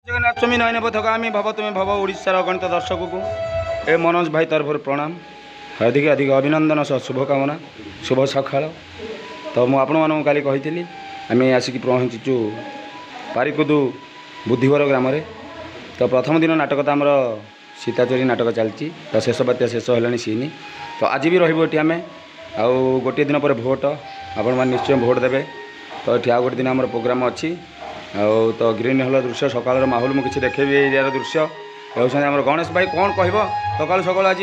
जगन्नाथमी नयन पथगामी भव तुम्हें भव ओडिशार अगणित दर्शक को ए मनोज भाई तरफ प्रणाम अधिक अधिक अभिनंदन सह शुभकामना शुभ सकाल। तो मुझे आपण मानक काली कही आम आसिक पहुँचीचु पारिकुदु बुद्धिवर ग्राम। तो प्रथम दिन नाटक तो आमर सीताचोरी नाटक चलती तो शेष बात्या शेष है सीन। तो आज भी रही आम आउ गोटे दिन पर भोट आपण मैंने निश्चय भोट देवे। तो ये आउ गोटे दिन आम प्रोग्राम अच्छी तो ग्रीन हल दृश्य सकाल माहौल मुझे किसी देखेबी एरिया दृश्य होती आम गणेश भाई कौन कह सका सका आज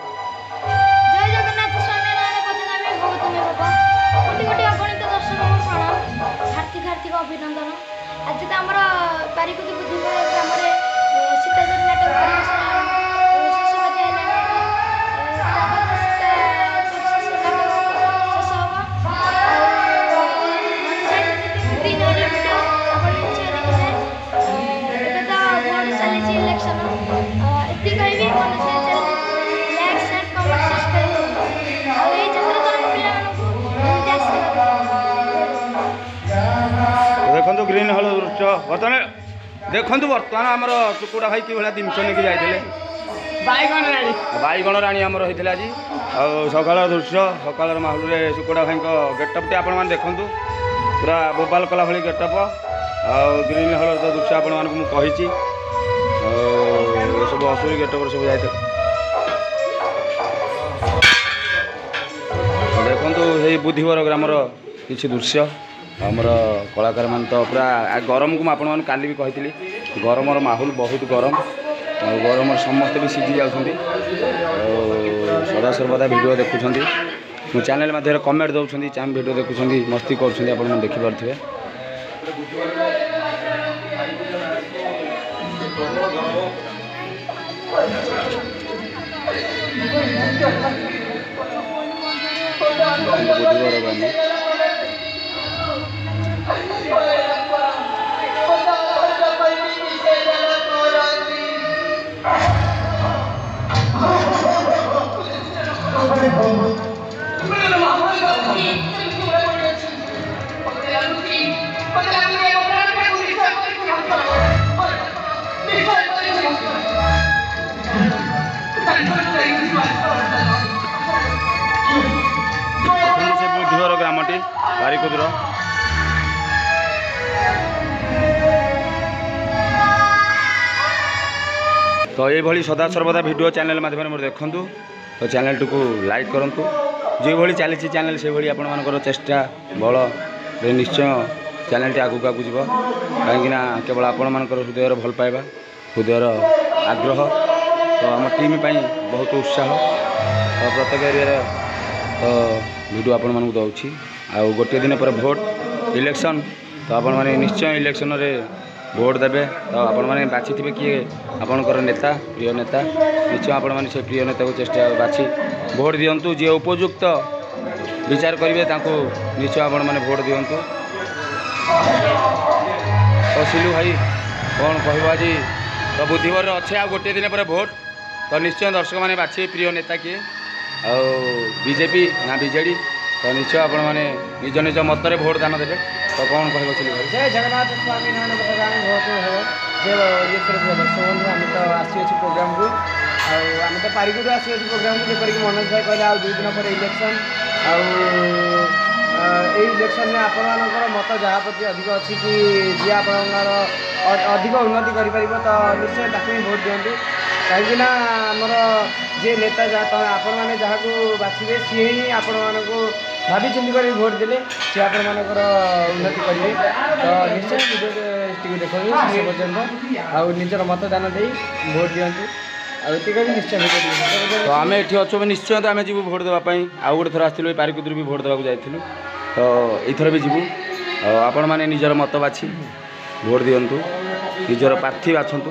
अभिनंदन आज तो आम पारिकुद बुद्धिवर ग्राम सीताचोरी नाटक देखो ग्रीन हल दृश्य बर्तमान देखु बर्तमान आमर चुकुड़ा भाई कि भाई जिनस नहीं जाते बैगण राणी आमर होता आज सकाल दृश्य सकाल माहौल में चुकुड़ा भाई गेटअप आपण मैंने देखूँ पूरा बोबाल कला भाई गेटअप ग्रीन हल दृश्य आपण मानक मुझे सब असुरी गेटअप सब जाते देखु ये बुद्धिवर ग्रामर किसी दृश्य आमर कलाकार मान तो पूरा गरम को मुझे काली भी कही गरम माहौल बहुत गरम गरम समस्ते भी सीझी जाती सदा सर्वदा वीडियो देखुं मो चैनल मध्य कमेंट दौरान चाम वीडियो देखुं मस्ती कर देखिपे बुद्धिवर ग्राम बुद्धिवर ग्रामटी पारिकुदर तो ये सदा सर्वदा वीडियो चैनल माध्यम देखूँ तो चैनल को लाइक करूँ जो भाई चली चैनल से भाई आपर चेष्टा बल निश्चय चैनल टी आगू आगू जीव कहीं केवल आपण मान हृदय भल पाइबा हृदय आग्रह तो आम टीम बहुत उत्साह तो प्रत्येक एरिया तो वीडियो आपण मानक दूसरी आ गोटे दिन पर भोट इलेक्शन तो आपण मैंने निश्चय इलेक्शन रे भोट देवे तो आपण मैंने बाछि थे किए आपणकर नेता प्रिय नेता निश्चय आपण मैंने से प्रिय नेता को चेष्टा बाछि भोट दिंतु जी उपयुक्त विचार करेंगे निश्चय आपण मैंने भोट दिंतु। तो सिलू भाई कौन कह आज तो बुद्धिवर अच्छे आ गोटे दिन पर भोट तो निश्चय दर्शक मैंने बाछे प्रिय नेता किए आ बीजेपी ना बीजेडी तो निश्चय आपण मैंने निज निज मतरे भोट दान देवे तो कौन कह सिलू भाई जय जगन्नाथ स्वामी नयन पथगामी भव तुम्हें भव जे ये दर्शक बंधु आम तो आसी प्रोग्राम को आम तो पारिकुद आसी प्रोग्राम को जपरिक मनोज भाई कहले आ 2 दिन पर इलेक्शन इलेक्शन में आपर मत जहाँ प्रति अधिक अच्छी कि जी आप अधिक उन्नति कर निश्चय ताकि भोट दिंतु कहीं आमर जी नेता जहाँ आपण मैंने जहाँ को बाछे सी ही आपण मानक भावी चिंती कर भोट देले सी आपण मानकर उन्नति करेंगे तो निश्चय वीडियो देखो पर्यटन आउ निजर मतदान दे भोट दिंतु निश्चय तो आम ये अच्छे निश्चय तो आम जीव भोट देवाई आउ गोटे थर आसलु पारिकुद भी भोट देवाक जाइलु तो यथर भी जीवु आपण मैंने निजर मत बाछी भोट दिंतु निजर प्रार्थी बाछंतु।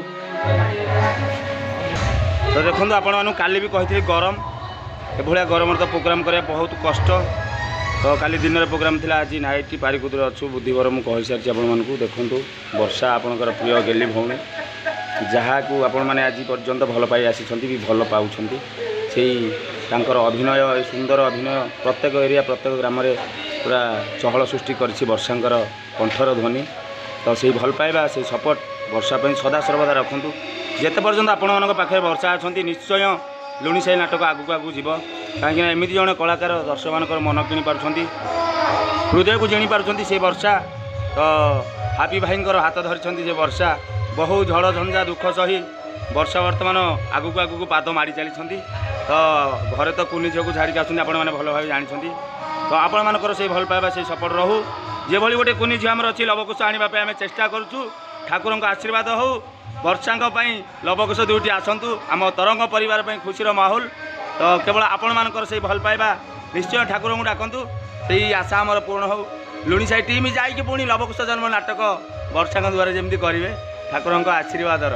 तो देखो आपण मानू काली भी कही गरम एभलिया गरम तो प्रोग्राम करा बहुत कष्ट तो काली दिन में प्रोग्राम थी आज नाइट पारिकुद अच्छु बुद्धिवर मुझे कही सारी आपको देखूँ वर्षा आपणकर प्रिय गेली भौणी जहाँ को आपण मैंने आज पर्यंत भल पाई आसी भी भल पाँच से अभिनय सुंदर अभिनय प्रत्येक एरिया प्रत्येक ग्राम पूरा चहल सृष्टि कर वर्षांकर कंठर ध्वनि तो से भल पाइबा से सपोर्ट ବର୍ଷା ପାଇଁ ସଦା ସର୍ବଦା ରଖନ୍ତୁ। ଯେତେ ପର୍ଯ୍ୟନ୍ତ ଆପଣମାନଙ୍କ ପାଖରେ ବର୍ଷା ଅଛନ୍ତି ନିଶ୍ଚୟ ଲୁଣିସାହି ନାଟକ ଆଗକୁ ଆଗକୁ ଯିବ। କାହିଁକିନା ଏମିତି ଜଣେ କଳାକାର ଦର୍ଶକମାନଙ୍କର ମନ କିଣି ପାରୁଛନ୍ତି, ହୃଦୟକୁ ଜିଣି ପାରୁଛନ୍ତି। ସେ ବର୍ଷା ତ ହାପି ଭାଇଙ୍କର ହାତ ଧରିଛନ୍ତି। ସେ ବର୍ଷା ବହୁ ଝଡ଼ ଝଞ୍ଜା ଦୁଃଖ ସହି ବର୍ଷା ବର୍ତ୍ତମାନ ଆଗକୁ ଆଗକୁ ପାଦ ମାଡ଼ି ଚାଲିଛନ୍ତି। ତ ଘରେ ତ କୁନି ଝିଅକୁ ଛାଡ଼ିକି ଆସୁଛନ୍ତି, ଆପଣମାନେ ଭଲ ଭାବେ ଜାଣିଛନ୍ତି। ତ ଆପଣମାନଙ୍କର ସେଇ ଭଲ ପାଇବା ସେଇ ସପୋର୍ଟ ରହୁ। ଯେଭଳି ଗୋଟେ କୁନି ଝିଅ ଆମର ଅଛି ଲବକୁଶ ଆଣିବା ପାଇଁ ଆମେ ଚେଷ୍ଟା କରୁଛୁ। ଠାକୁରଙ୍କ ଆଶୀର୍ବାଦ ହେଉ। ବର୍ଷାଙ୍କ ପାଇଁ ଲବକୁଶ ଦୁଇଟି ଆସନ୍ତୁ। ଆମ ତରଙ୍ଗ ପରିବାର ପାଇଁ ଖୁସିର ମାହୋଲ। ତ କେବଳ ଆପଣମାନଙ୍କର ସେଇ ଭଲ ପାଇବା ନିଶ୍ଚୟ ଠାକୁରଙ୍କୁ ଡାକନ୍ତୁ। ସେଇ ଆଶା ଆମର ପୂରଣ ହେଉ। ଲୁଣିସାହି ଟିମ୍ ଯାଇକି ପୁଣି ଲବକୁଶ ଜନ୍ମ ନାଟକ ବର୍ଷାଙ୍କ ଦ୍ୱାରା ଯେମିତି କରିବେ ଠାକୁରଙ୍କ ଆଶୀର୍ବାଦର।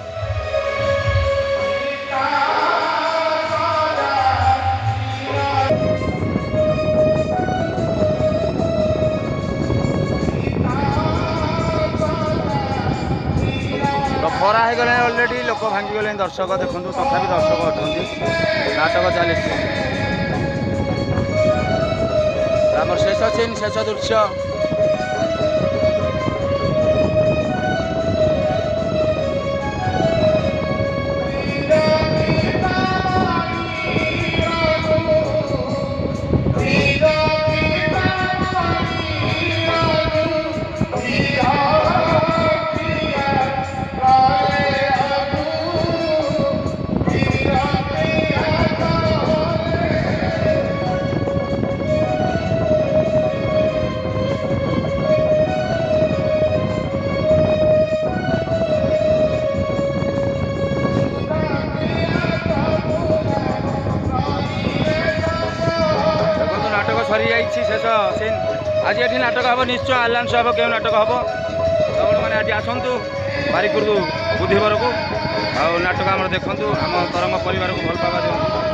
ତ ଖରା ହେଇଗଲାଣି ଅଲରେଡ଼ି, ଲୋକ ଭାଙ୍ଗିଗଲେଣି ଦର୍ଶକ ଦେଖନ୍ତୁ, ତଥାପି ଦର୍ଶକ ଅଛନ୍ତି, ନାଟକ ଚାଲିଛି। ଆମର ଶେଷ ସିନ୍, ଶେଷ ଦୃଶ୍ୟ। ସରିଯାଇଛି ଶେଷ ସିନ୍। ଆଜି ଏଠି ନାଟକ ହେବ ନିଶ୍ଚୟ, ଆଲାଉନ୍ସ ହେବ କେଉଁ ନାଟକ ହେବ। ଆପଣମାନେ ଆଜି ଆସନ୍ତୁ ବାରିକୁଦ ବୁଧବାରକୁ, ଆଉ ନାଟକ ଆମର ଦେଖନ୍ତୁ। ଆମ ତରଙ୍ଗ ପରିବାରକୁ ଭଲ ପାଇବା ଦିଅନ୍ତୁ।